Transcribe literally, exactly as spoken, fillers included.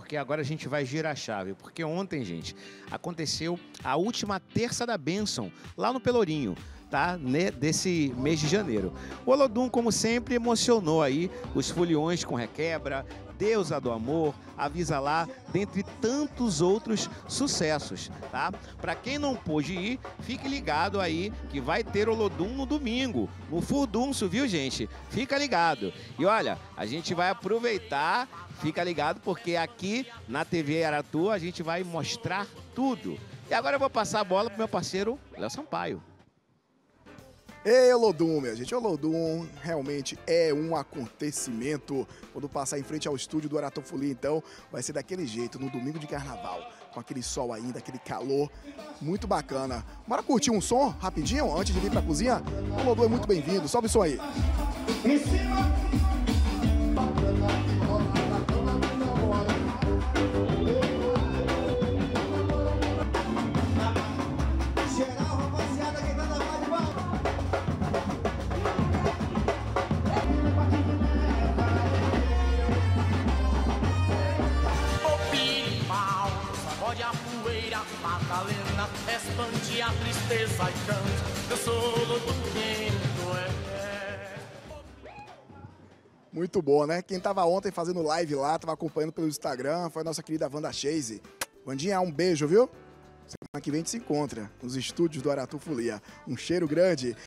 porque agora a gente vai girar a chave. Porque ontem, gente, aconteceu a última terça da bênção, lá no Pelourinho, tá? Né? Desse mês de janeiro. O Olodum, como sempre, emocionou aí os foliões com requebra, Deusa do Amor, Avisa Lá, dentre tantos outros sucessos, tá? Para quem não pôde ir, fique ligado aí que vai ter Olodum no domingo, no Furdunço, viu, gente? Fica ligado. E olha, a gente vai aproveitar, fica ligado, porque aqui na T V Aratu a gente vai mostrar tudo. E agora eu vou passar a bola pro meu parceiro Léo Sampaio. Ei, Olodum, minha gente, Olodum realmente é um acontecimento. Quando passar em frente ao estúdio do Aratu Folia, então, vai ser daquele jeito, no domingo de carnaval, com aquele sol ainda, aquele calor, muito bacana. Bora curtir um som rapidinho, antes de vir pra cozinha? Olodum é muito bem-vindo, sobe o som aí. Em cima! Madalena, expande a tristeza e canta, eu sou Olodum quem tu é. Muito bom, né? Quem tava ontem fazendo live lá, tava acompanhando pelo Instagram, foi a nossa querida Wanda Chase. Vandinha, um beijo, viu? Semana que vem a gente se encontra nos estúdios do Aratu Folia. Um cheiro grande.